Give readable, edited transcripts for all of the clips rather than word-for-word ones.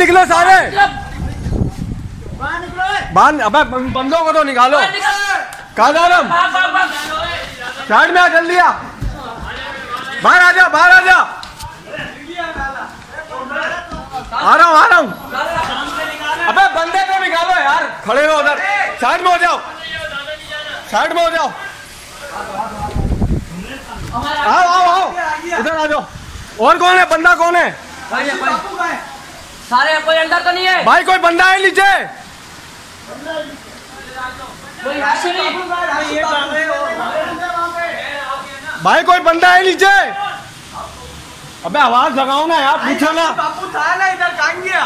निकलो सारे। बाहर। अबे बंदों को तो निकालो। कहाँ जा रहा हूँ? साइड में आ, जल्दी आ। बाहर आ जा, बाहर आ जा। आ रहा हूँ। अबे बंदे को निकालो यार, खड़े हो उधर। साइड में हो जाओ, साइड में हो जाओ। आओ आओ आओ, इधर आ जाओ। और कौन है? बंदा कौन है? सारे कोई अंदर तो नहीं है भाई? कोई बंदा है नीचे? भाई कोई बंदा है नीचे? अबे आवाज लगाओ ना यार, पूछो ना। बापू था ना इधर, कहाँ गया?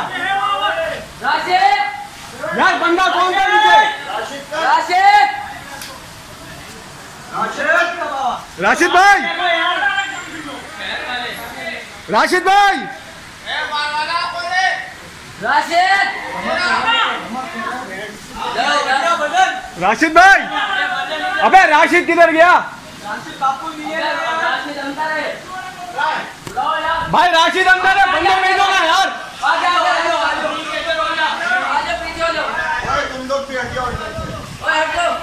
राशिद यार बंदा कौन है नीचे? राशिद राशिद भाई, राशिद भाई, राशिद राशिद भाई। अबे राशिद किधर गया? बापू नहीं है। राशिद अंदर है। भाई राशिद अंदर है, बंदे भेजो ना यार। आ जाओ पीछे हो जाओ। तुम लोग भी हटियो। ओए हट जाओ।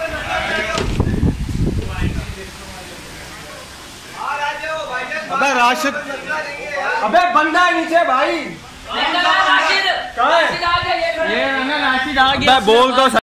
अबे राशिद, अबे बंदा है नीचे भाई। राशिद कहाँ है? राशिद आ गया। ये है ना राशिद आ गया। बोल तो